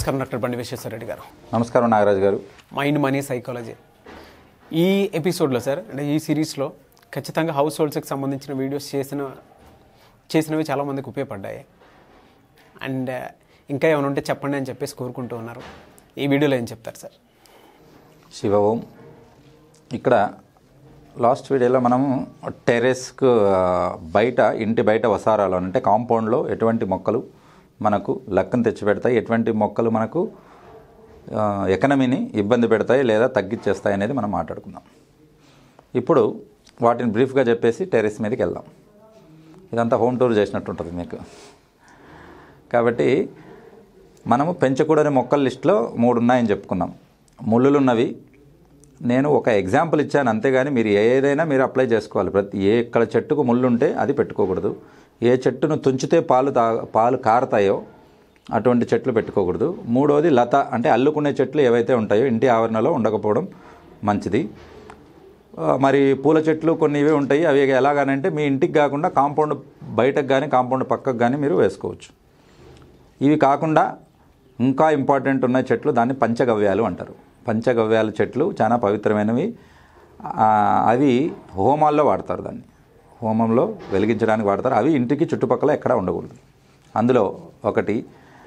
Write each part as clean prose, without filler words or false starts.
నమస్కారం డాక్టర్ బండి విశ్వేశ్వరరెడ్డి గారు. నమస్కారం నాగరాజు గారు. మైండ్ మనీ సైకాలజీ ఈ ఎపిసోడ్లో సార్, అంటే ఈ సిరీస్లో ఖచ్చితంగా హౌస్ హోల్డ్స్కి సంబంధించిన వీడియోస్ చేసినవి చాలామందికి ఉపయోగపడ్డాయి. అండ్ ఇంకా ఏమైనా ఉంటే చెప్పండి అని చెప్పేసి కోరుకుంటూ ఉన్నారు. ఈ వీడియోలో ఏం చెప్తారు సార్? శివ ఓం. ఇక్కడ లాస్ట్ వీడియోలో మనము టెర్రస్కు బయట, ఇంటి బయట వసారాలు అంటే కాంపౌండ్లో ఎటువంటి మొక్కలు మనకు లక్కను తెచ్చిపెడతాయి, ఎటువంటి మొక్కలు మనకు ఎకనమీని ఇబ్బంది పెడతాయి లేదా తగ్గించేస్తాయి అనేది మనం మాట్లాడుకుందాం. ఇప్పుడు వాటిని బ్రీఫ్గా చెప్పేసి టెర్రస్ మీదకి వెళ్దాం. ఇదంతా హోమ్ టూర్ చేసినట్టు ఉంటుంది మీకు. కాబట్టి మనము పెంచకూడని మొక్కల లిస్టులో 3 ఉన్నాయని చెప్పుకున్నాం. ముళ్ళులున్నవి నేను ఒక ఎగ్జాంపుల్ ఇచ్చాను, అంతేగాని మీరు ఏదైనా మీరు అప్లై చేసుకోవాలి. ఎక్కడ చెట్టుకు ముళ్ళు ఉంటే అది పెట్టుకోకూడదు. ఏ చెట్టును తుంచితే పాలు కారతాయో అటువంటి చెట్లు పెట్టుకోకూడదు. మూడోది లత అంటే అల్లుకునే చెట్లు ఏవైతే ఉంటాయో ఇంటి ఆవరణలో ఉండకపోవడం మంచిది. మరి పూల చెట్లు కొన్ని ఇవే ఉంటాయి, అవి ఎలాగనంటే మీ ఇంటికి కాకుండా కాంపౌండ్ బయటకు కానీ కాంపౌండ్ పక్కకు కానీ మీరు వేసుకోవచ్చు. ఇవి కాకుండా ఇంకా ఇంపార్టెంట్ ఉన్న చెట్లు దాన్ని పంచగవ్యాలు అంటారు. పంచగవ్యాల చెట్లు చాలా పవిత్రమైనవి. అవి హోమాల్లో వాడతారు, దాన్ని హోమంలో వెలిగించడానికి వాడతారు. అవి ఇంటికి చుట్టుపక్కల ఎక్కడా ఉండకూడదు. అందులో ఒకటి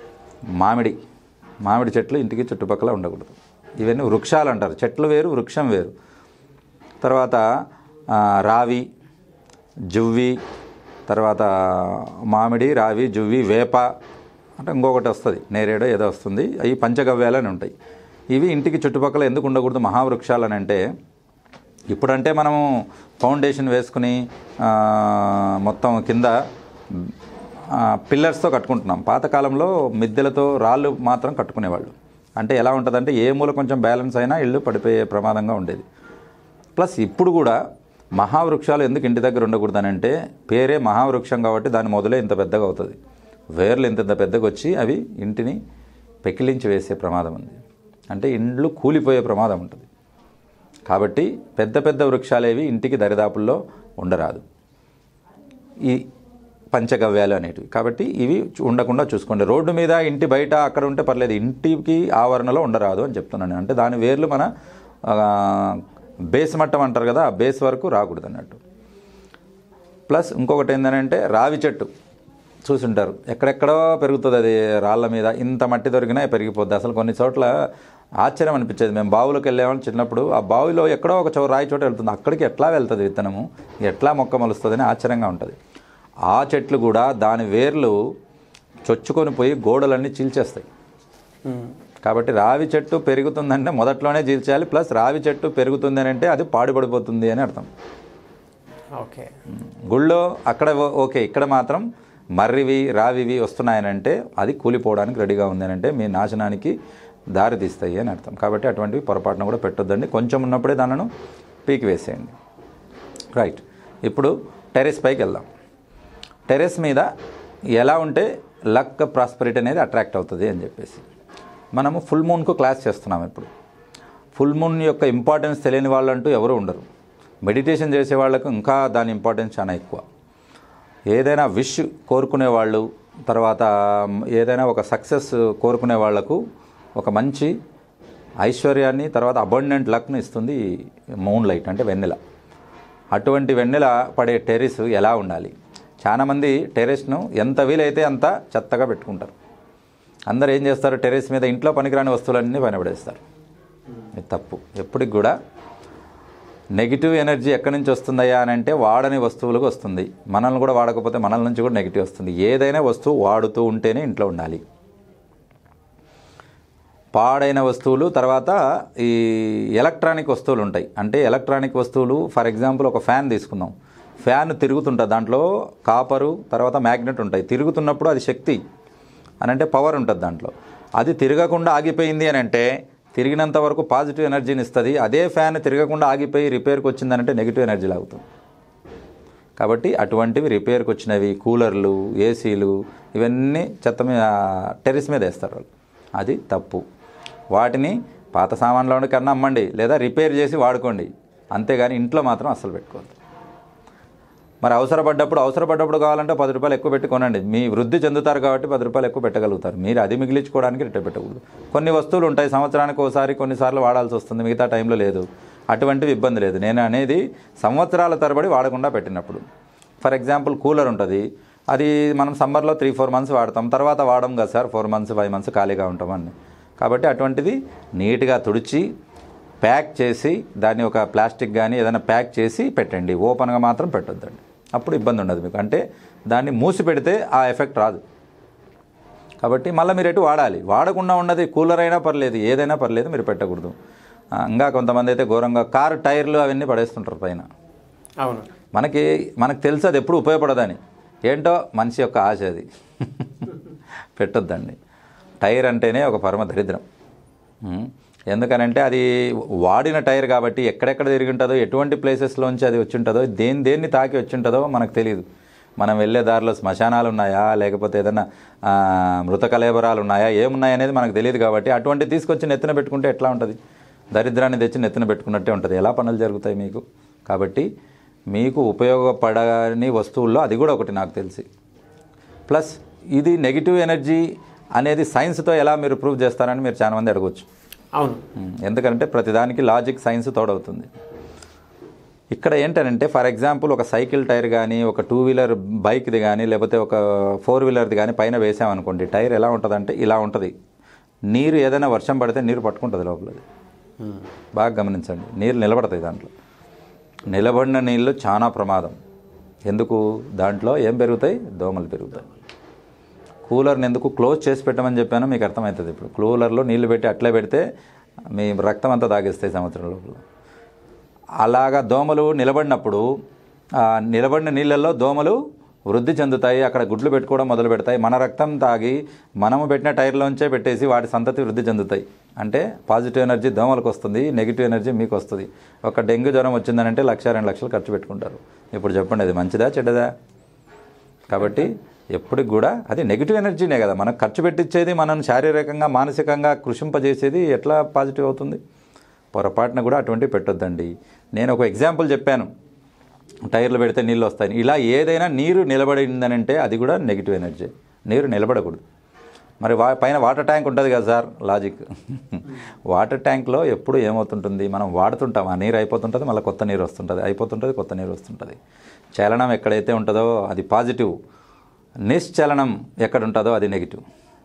మామిడి చెట్లు ఇంటికి చుట్టుపక్కల ఉండకూడదు. ఇవన్నీ వృక్షాలు అంటారు. చెట్లు వేరు, వృక్షం వేరు. తర్వాత రావి, జువ్వి, తర్వాత మామిడి, రావి, జువ్వి, వేప అంటే ఇంకొకటి వస్తుంది, నేరేడో ఏదో వస్తుంది. అవి పంచగవ్యాలని ఉంటాయి. ఇవి ఇంటికి చుట్టుపక్కల ఎందుకు ఉండకూడదు మహావృక్షాలని అంటే, ఇప్పుడంటే మనము ఫౌండేషన్ వేసుకుని మొత్తం కింద పిల్లర్స్తో కట్టుకుంటున్నాం. పాతకాలంలో మిద్దెలతో రాళ్ళు మాత్రం కట్టుకునేవాళ్ళు. అంటే ఎలా ఉంటుందంటే ఏ మూల కొంచెం బ్యాలెన్స్ అయినా ఇల్లు పడిపోయే ప్రమాదంగా ఉండేది. ప్లస్ ఇప్పుడు కూడా మహావృక్షాలు ఎందుకు ఇంటి దగ్గర ఉండకూడదని అంటే, పేరే మహావృక్షం కాబట్టి దాని మొదలే ఇంత పెద్దగా అవుతుంది. వేర్లు ఇంత పెద్దగా వచ్చి అవి ఇంటిని పెకిలించి వేసే ప్రమాదం ఉంది. అంటే ఇండ్లు కూలిపోయే ప్రమాదం ఉంటుంది. కాబట్టి పెద్ద పెద్ద వృక్షాలేవి ఇంటికి దరిదాపుల్లో ఉండరాదు, ఈ పంచగవ్యాలు అనేటివి. కాబట్టి ఇవి ఉండకుండా చూసుకోండి. రోడ్డు మీద, ఇంటి బయట అక్కడ ఉంటే పర్లేదు, ఇంటికి ఆవరణలో ఉండరాదు అని చెప్తున్నాను. అంటే దాని వేర్లు మన బేస్ మట్టం అంటారు కదా, ఆ బేస్ వరకు రాకూడదు అన్నట్టు. ప్లస్ ఇంకొకటి ఏంటంటే రావి చెట్టు చూసుంటారు, ఎక్కడెక్కడో పెరుగుతుంది. అది రాళ్ళ మీద ఇంత మట్టి దొరికినా పెరిగిపోద్ది. అసలు కొన్ని చోట్ల ఆశ్చర్యం అనిపించేది. మేము బావులోకి వెళ్ళామని చిన్నప్పుడు, ఆ బావిలో ఎక్కడో ఒక రాయి చోట వెళ్తుంది, అక్కడికి ఎట్లా వెళ్తుంది విత్తనము, ఎట్లా మొక్క మొలుస్తుందని ఆశ్చర్యంగా ఉంటుంది. ఆ చెట్లు కూడా దాని వేర్లు చొచ్చుకొని పోయి గోడలన్నీ చీల్చేస్తాయి. కాబట్టి రావి చెట్టు పెరుగుతుందంటే మొదట్లోనే చీల్చేయాలి. ప్లస్ రావి చెట్టు పెరుగుతుంది అని అంటే అది పాడుపడిపోతుంది అని అర్థం. ఓకే, గుళ్ళో అక్కడ ఓకే, ఇక్కడ మాత్రం మర్రివి రావివి వస్తున్నాయనంటే అది కూలిపోవడానికి రెడీగా ఉంది అని అంటే మీ నాశనానికి దారి తీస్తాయి అని అర్థం. కాబట్టి అటువంటివి పొరపాటున కూడా పెట్టొద్దండి. కొంచెం ఉన్నప్పుడే దానిని పీకి వేసేయండి. రైట్, ఇప్పుడు టెర్రస్ పైకి వెళ్దాం. టెర్రస్ మీద ఎలా ఉంటే లక్, ప్రాస్పరిటీ అనేది అట్రాక్ట్ అవుతుంది అని చెప్పేసి మనము ఫుల్ మూన్కు క్లాస్ చేస్తున్నాం. ఇప్పుడు ఫుల్ మూన్ యొక్క ఇంపార్టెన్స్ తెలియని వాళ్ళంటూ ఎవరు ఉండరు. మెడిటేషన్ చేసే వాళ్ళకు ఇంకా దాని ఇంపార్టెన్స్ చాలా ఎక్కువ. ఏదైనా విష్ కోరుకునే వాళ్ళు, తర్వాత ఏదైనా ఒక సక్సెస్ కోరుకునే వాళ్లకు ఒక మంచి ఐశ్వర్యాన్ని, తర్వాత అబండెంట్ లక్ను ఇస్తుంది మూన్ లైట్ అంటే వెన్నెల. అటువంటి వెన్నెల పడే టెర్రస్ ఎలా ఉండాలి? చాలామంది టెర్రస్ను ఎంత వీలైతే అంత చెత్తగా పెట్టుకుంటారు. అందరు ఏం చేస్తారు, టెర్రస్ మీద ఇంట్లో పనికిరాని వస్తువులన్నీ పైన పడేస్తారు. ఇది తప్పు. ఎప్పటికి కూడా నెగిటివ్ ఎనర్జీ ఎక్కడి నుంచి వస్తుందయ్యా అని అంటే వాడని వస్తువులకు వస్తుంది. మనల్ని కూడా వాడకపోతే మనల నుంచి కూడా నెగిటివ్ వస్తుంది. ఏదైనా వస్తువు వాడుతూ ఉంటేనే ఇంట్లో ఉండాలి. పాడైన వస్తువులు, తర్వాత ఈ ఎలక్ట్రానిక్ వస్తువులు ఉంటాయి. అంటే ఎలక్ట్రానిక్ వస్తువులు, ఫర్ ఎగ్జాంపుల్ ఒక ఫ్యాన్ తీసుకుందాం. ఫ్యాన్ తిరుగుతుంటుంది, దాంట్లో కాపరు తర్వాత మ్యాగ్నెట్ ఉంటాయి. తిరుగుతున్నప్పుడు అది శక్తి అని అంటే పవర్ ఉంటుంది దాంట్లో. అది తిరగకుండా ఆగిపోయింది అని అంటే తిరిగినంత వరకు పాజిటివ్ ఎనర్జీని ఇస్తుంది. అదే ఫ్యాన్ తిరగకుండా ఆగిపోయి రిపేర్కి వచ్చిందనంటే నెగిటివ్ ఎనర్జీ లాగుతుంది. కాబట్టి అటువంటివి రిపేర్కి వచ్చినవి, కూలర్లు, ఏసీలు, ఇవన్నీ చెత్త మీద టెర్రస్ మీద వేస్తారు వాళ్ళు. అది తప్పు. వాటిని పాత సామాన్ల కన్నా అమ్మండి, లేదా రిపేర్ చేసి వాడుకోండి. అంతేగాని ఇంట్లో మాత్రం అస్సలు పెట్టుకోవద్దు. మరి అవసరపడ్డప్పుడు కావాలంటే 10 రూపాయలు ఎక్కువ పెట్టి కొనండి. మీ వృద్ధి చెందుతారు కాబట్టి 10 రూపాయలు ఎక్కువ పెట్టగలుగుతారు. మీరు అది మిగిలించుకోవడానికి రిటర్న్ పెట్టకూడదు. కొన్ని వస్తువులు ఉంటాయి సంవత్సరానికి ఒకసారి కొన్నిసార్లు వాడాల్సి వస్తుంది, మిగతా టైంలో లేదు. అటువంటివి ఇబ్బంది లేదు. నేను అనేది సంవత్సరాల తరబడి వాడకుండా పెట్టినప్పుడు. ఫర్ ఎగ్జాంపుల్ కూలర్ ఉంటుంది, అది మనం సమ్మర్లో 3-4 మంత్స్ వాడతాం, తర్వాత వాడడం కదా సార్ 4 మంత్స్ 5 మంత్స్ ఖాళీగా ఉంటామని. కాబట్టి అటువంటిది నీట్గా తుడిచి ప్యాక్ చేసి దాన్ని ఒక ప్లాస్టిక్ కానీ ఏదైనా ప్యాక్ చేసి పెట్టండి. ఓపెన్గా మాత్రం పెట్టొద్దండి, అప్పుడు ఇబ్బంది ఉండదు మీకు. అంటే దాన్ని మూసి పెడితే ఆ ఎఫెక్ట్ రాదు. కాబట్టి మళ్ళీ మీరు ఎటు వాడాలి, వాడకుండా ఉన్నది కూలర్ అయినా పర్లేదు, ఏదైనా పర్లేదు, మీరు పెట్టకూడదు. ఇంకా కొంతమంది అయితే ఘోరంగా కారు టైర్లు అవన్నీ పడేస్తుంటారు పైన. అవును, మనకు తెలుసు అది ఎప్పుడు ఉపయోగపడదని. ఏంటో మనిషి యొక్క ఆశ అది. పెట్టొద్దండి. టైర్ అంటేనే ఒక పరమ దరిద్రం. ఎందుకనంటే అది వాడిన టైర్ కాబట్టి ఎక్కడెక్కడ తిరిగి ఉంటుందో, ఎటువంటి ప్లేసెస్లోంచి అది వచ్చి ఉంటుందో, దేన్ని తాకి వచ్చి ఉంటుందో మనకు తెలియదు. మనం వెళ్ళే దారిలో శ్మశానాలు ఉన్నాయా, లేకపోతే ఏదైనా మృత కళేబరాలు ఉన్నాయా, ఏమున్నాయి అనేది మనకు తెలియదు. కాబట్టి అటువంటి తీసుకొచ్చి నెత్తిన పెట్టుకుంటే ఎట్లా ఉంటుంది? దరిద్రాన్ని తెచ్చి నెత్తిన పెట్టుకున్నట్టే ఉంటుంది. ఎలా పనులు జరుగుతాయి మీకు? కాబట్టి మీకు ఉపయోగపడని వస్తువుల్లో అది కూడా ఒకటి నాకు తెలిసి. ప్లస్ ఇది నెగిటివ్ ఎనర్జీ అనేది సైన్స్తో ఎలా మీరు ప్రూవ్ చేస్తారని మీరు చాలా మంది అడగవచ్చు. అవును, ఎందుకంటే ప్రతిదానికి లాజిక్ సైన్స్ తోడవుతుంది. ఇక్కడ ఏంటంటే ఫర్ ఎగ్జాంపుల్ ఒక సైకిల్ టైర్ కానీ, ఒక 2 వీలర్ బైక్ది కానీ, లేకపోతే ఒక 4 వీలర్ది కానీ పైన వేసామనుకోండి, టైర్ ఎలా ఉంటుందంటే ఇలా ఉంటుంది. నీరు ఏదైనా వర్షం పడితే నీరు పట్టుకుంటుంది లోపలది. బాగా గమనించండి, నీరు నిలబడతాయి. దాంట్లో నిలబడిన నీళ్ళు చాలా ప్రమాదం. ఎందుకు? దాంట్లో ఏం పెరుగుతాయి? దోమలు పెరుగుతాయి. కూలర్ని ఎందుకు క్లోజ్ చేసి పెట్టమని చెప్పానో మీకు అర్థమవుతుంది. ఇప్పుడు కూలర్లో నీళ్లు పెట్టి అట్లే పెడితే మీ రక్తం అంతా తాగేస్తాయి సంవత్సరం లోపల. అలాగా దోమలు నిలబడినప్పుడు నిలబడిన నీళ్ళల్లో దోమలు వృద్ధి చెందుతాయి, అక్కడ గుడ్లు పెట్టుకోవడం మొదలు పెడతాయి. మన రక్తం తాగి మనము పెట్టిన టైర్లోంచే పెట్టేసి వాటి సంతతి వృద్ధి చెందుతాయి. అంటే పాజిటివ్ ఎనర్జీ దోమలకు వస్తుంది, నెగిటివ్ ఎనర్జీ మీకు వస్తుంది. ఒక డెంగ్యూ జ్వరం వచ్చిందనంటే 1,00,000-2 లక్షలు ఖర్చు పెట్టుకుంటారు. ఇప్పుడు చెప్పండి, అది మంచిదా చెడ్డదా? కాబట్టి ఎప్పటికి కూడా అది నెగిటివ్ ఎనర్జీనే కదా మనకు ఖర్చు పెట్టించేది. మనం శారీరకంగా మానసికంగా కృషింపజేసేది ఎట్లా పాజిటివ్ అవుతుంది? పొరపాటున కూడా అటువంటివి పెట్టొద్దండి. నేను ఒక ఎగ్జాంపుల్ చెప్పాను, టైర్లు పెడితే నీళ్ళు వస్తాయి. ఇలా ఏదైనా నీరు నిలబడిందనంటే అది కూడా నెగిటివ్ ఎనర్జీ. నీరు నిలబడకూడదు. మరి పైన వాటర్ ట్యాంక్ ఉంటుంది కదా సార్, లాజిక్. వాటర్ ట్యాంక్లో ఎప్పుడు ఏమవుతుంటుంది, మనం వాడుతుంటాం, ఆ నీరు అయిపోతుంటుంది, మళ్ళీ కొత్త నీరు వస్తుంటుంది, అయిపోతుంటుంది, కొత్త నీరు వస్తుంటుంది. చలనం ఎక్కడైతే ఉంటుందో అది పాజిటివ్, నిశ్చలనం ఎక్కడ ఉంటుందో అది నెగిటివ్.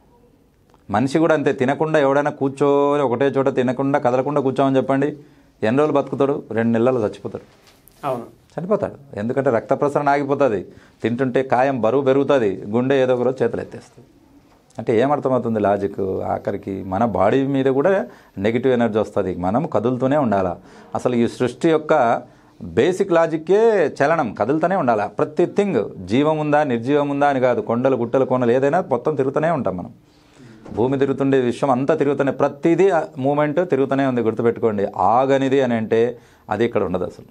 మనిషి కూడా అంతే. తినకుండా ఎవడైనా కూర్చొని ఒకటే చోట తినకుండా కదలకుండా కూర్చోమని చెప్పండి, ఎన్ని రోజులు బతుకుతాడు? 2 నెలలు చచ్చిపోతాడు. అవును, చనిపోతాడు. ఎందుకంటే రక్త ప్రసరణ ఆగిపోతుంది. తింటుంటే కాయం బరువు పెరుగుతుంది, గుండె ఏదో ఒక రోజు చేతులు ఎత్తేస్తుంది. అంటే ఏమర్థమవుతుంది లాజిక్? ఆఖరికి మన బాడీ మీద కూడా నెగిటివ్ ఎనర్జీ వస్తుంది. మనం కదులుతూనే ఉండాలా. అసలు ఈ సృష్టి యొక్క బేసిక్ లాజిక్కే చలనం, కదులుతూనే ఉండాలి. ప్రతి థింగ్ జీవం ఉందా నిర్జీవం ఉందా అని కాదు, కొండలు గుట్టలు కోనలు ఏదైనా మొత్తం తిరుగుతూనే ఉంటాం మనం. భూమి తిరుగుతుండే, విశ్వం అంతా తిరుగుతూనే, ప్రతిదీ మూమెంట్ తిరుగుతూనే ఉంది. గుర్తుపెట్టుకోండి, ఆగనిది అని అంటే అది ఇక్కడ ఉండదు. అసలు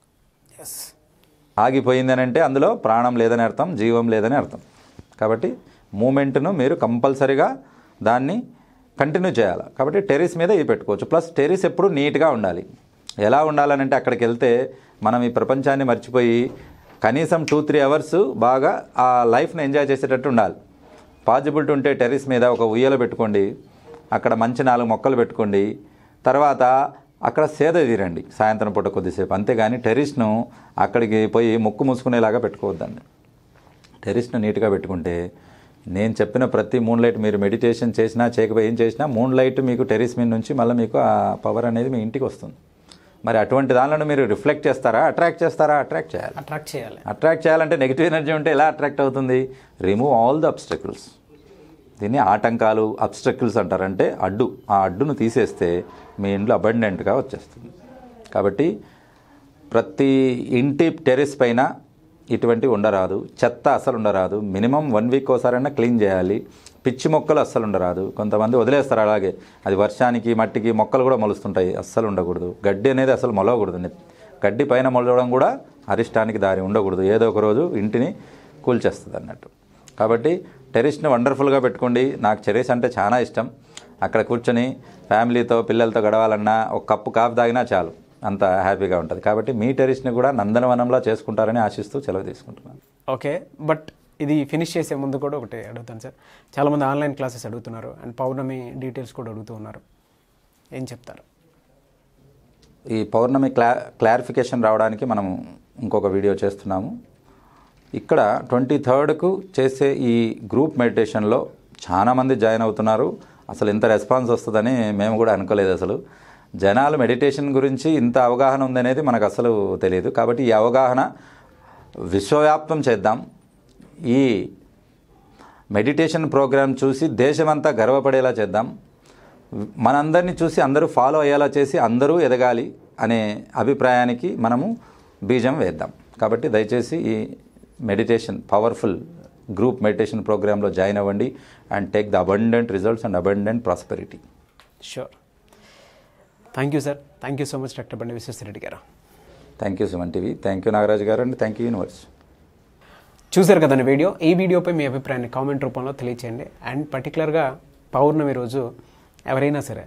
ఆగిపోయింది అని అంటే అందులో ప్రాణం లేదని అర్థం, జీవం లేదని అర్థం. కాబట్టి మూమెంట్ను మీరు కంపల్సరీగా దాన్ని కంటిన్యూ చేయాలి. కాబట్టి టెర్రస్ మీద ఇవి పెట్టుకోవచ్చు. ప్లస్ టెర్రస్ ఎప్పుడు నీట్గా ఉండాలి. ఎలా ఉండాలనంటే అక్కడికి వెళ్తే మనం ఈ ప్రపంచాన్ని మర్చిపోయి కనీసం 2-3 అవర్స్ బాగా ఆ లైఫ్ని ఎంజాయ్ చేసేటట్టు ఉండాలి. పాజిబిలిటీ ఉంటే టెర్రస్ మీద ఒక ఉయ్యల పెట్టుకోండి, అక్కడ మంచి 4 మొక్కలు పెట్టుకోండి, తర్వాత అక్కడ సేద తీరండి సాయంత్రం పూట కొద్దిసేపు. అంతేగాని టెర్రస్ను అక్కడికి పోయి ముక్కు మూసుకునేలాగా పెట్టుకోవద్దండి. టెర్రస్ను నీట్గా పెట్టుకుంటే నేను చెప్పిన ప్రతి మూన్లైట్ మీరు మెడిటేషన్ చేసినా చేయకపోయి ఏం చేసినా మూన్లైట్ మీకు టెర్రస్ మీద నుంచి మళ్ళీ మీకు ఆ పవర్ అనేది మీ ఇంటికి వస్తుంది. మరి అటువంటి దానిలో మీరు రిఫ్లెక్ట్ చేస్తారా, అట్రాక్ట్ చేస్తారా? అట్రాక్ట్ చేయాలి. అట్రాక్ట్ చేయాలంటే నెగిటివ్ ఎనర్జీ ఉంటే ఎలా అట్రాక్ట్ అవుతుంది? Remove all the obstacles. దీన్ని ఆటంకాలు, అబ్స్ట్రకిల్స్ అంటారంటే అడ్డు. ఆ అడ్డును తీసేస్తే మీ ఇంట్లో అబండెంట్గా వచ్చేస్తుంది. కాబట్టి ప్రతి ఇంటి టెర్రస్ పైన ఇటువంటివి ఉండరాదు. చెత్త అస్సలు ఉండరాదు. మినిమం 1 వీక్ ఒకసారైనా క్లీన్ చేయాలి. పిచ్చి మొక్కలు అస్సలు ఉండరాదు. కొంతమంది వదిలేస్తారు అలాగే, అది వర్షానికి మట్టికి మొక్కలు కూడా మొలుస్తుంటాయి, అస్సలు ఉండకూడదు. గడ్డి అనేది అసలు మొలవకూడదు. గడ్డి పైన మొలవడం కూడా అరిష్టానికి దారి ఉండకూడదు. ఏదో ఒక రోజు ఇంటిని కూల్చేస్తుంది అన్నట్టు. కాబట్టి టెర్రస్ని వండర్ఫుల్గా పెట్టుకోండి. నాకు టెర్రస్ అంటే చాలా ఇష్టం. అక్కడ కూర్చొని ఫ్యామిలీతో పిల్లలతో గడవాలన్నా ఒక కప్పు కాఫీ తాగినా చాలు. అంత హ్యాపీగా ఉంటుంది. కాబట్టి మీ టెర్రస్ని కూడా నందనవనంలా చేసుకుంటారని ఆశిస్తూ సెలవు తీసుకుంటున్నాను. ఓకే, బట్ ఇది ఫినిష్ చేసే ముందు కూడా ఒకటి అడుగుతాను సార్. చాలామంది ఆన్లైన్ క్లాసెస్ అడుగుతున్నారు అండ్ పౌర్ణమి డీటెయిల్స్ కూడా అడుగుతూ ఉన్నారు, ఏం చెప్తారు? ఈ పౌర్ణమి క్లారిఫికేషన్ రావడానికి మనం ఇంకొక వీడియో చేస్తున్నాము. ఇక్కడ 23కు చేసే ఈ గ్రూప్ మెడిటేషన్లో చాలామంది జాయిన్ అవుతున్నారు. అసలు ఇంత రెస్పాన్స్ వస్తుందని మేము కూడా అనుకోలేదు. అసలు జనాలు మెడిటేషన్ గురించి ఇంత అవగాహన ఉందనేది మనకు అసలు తెలియదు. కాబట్టి ఈ అవగాహన విశ్వవ్యాప్తం చేద్దాం. ఈ మెడిటేషన్ ప్రోగ్రాం చూసి దేశమంతా గర్వపడేలా చేద్దాం. మనందరినీ చూసి అందరూ ఫాలో అయ్యేలా చేసి అందరూ ఎదగాలి అనే అభిప్రాయానికి మనము బీజం వేద్దాం. కాబట్టి దయచేసి ఈ మెడిటేషన్ పవర్ఫుల్ గ్రూప్ మెడిటేషన్ ప్రోగ్రాంలో జాయిన్ అవ్వండి and take the abundant results and abundant prosperity. Sure. Thank you sir. Thank you so much doctor Bandi Vishweshwar Reddy గారు. Thank you Suman TV. Thank you Nagaraju గారు అండ్ థ్యాంక్ యూ యూనివర్స్. చూసారు కదండి video. ఈ వీడియోపై మీ అభిప్రాయాన్ని comment రూపంలో తెలియచేయండి. అండ్ పర్టికులర్గా పౌర్ణమి రోజు ఎవరైనా సరే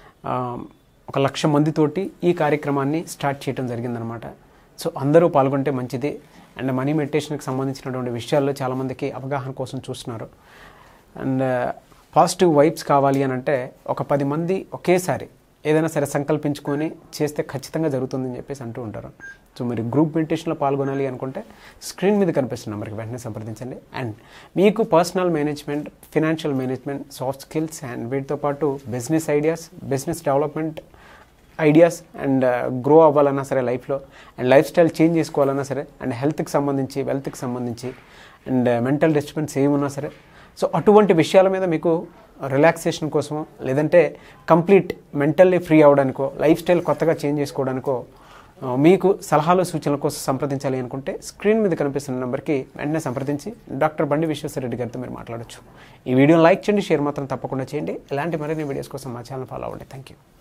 1,00,000 మందితోటి ఈ కార్యక్రమాన్ని స్టార్ట్ చేయడం జరిగిందనమాట. సో అందరూ పాల్గొంటే మంచిది. అండ్ మనీ మెడిటేషన్కి సంబంధించినటువంటి విషయాల్లో చాలామందికి అవగాహన కోసం చూస్తున్నారు. అండ్ పాజిటివ్ వైబ్స్ కావాలి అని అంటే ఒక 10 మంది ఒకేసారి ఏదైనా సరే సంకల్పించుకొని చేస్తే ఖచ్చితంగా జరుగుతుందని చెప్పేసి అంటూ ఉంటారు. సో మీరు గ్రూప్ మెడిటేషన్లో పాల్గొనాలి అనుకుంటే స్క్రీన్ మీద కనిపిస్తున్న నెంబర్కి వెంటనే సంప్రదించండి. అండ్ మీకు personal management, financial management, soft skills and వీటితో పాటు business ideas, business development ideas and grow అవ్వాలన్నా సరే లైఫ్లో, అండ్ లైఫ్ స్టైల్ చేంజ్ చేసుకోవాలన్నా సరే, అండ్ హెల్త్కి సంబంధించి, వెల్త్కి సంబంధించి, అండ్ మెంటల్ డిస్టర్బెన్స్ ఏమున్నా సరే, సో అటువంటి విషయాల మీద మీకు రిలాక్సేషన్ కోసమో లేదంటే కంప్లీట్ మెంటల్లీ ఫ్రీ అవ్వడానికో, లైఫ్ స్టైల్ కొత్తగా చేంజ్ చేసుకోవడానికో మీకు సలహాలు సూచనల కోసం సంప్రదించాలి అనుకుంటే స్క్రీన్ మీద కనిపిస్తున్న నెంబర్కి వెంటనే సంప్రదించి డాక్టర్ బండి విశ్వేశ్వరరెడ్డి గారితో మీరు మాట్లాడొచ్చు. ఈ వీడియోని లైక్ చేయండి, షేర్ మాత్రం తప్పకుండా చేయండి. ఇలాంటి మరిన్ని వీడియోస్ కోసం మా ఛానల్ ఫాలో అవ్వండి. Thank you.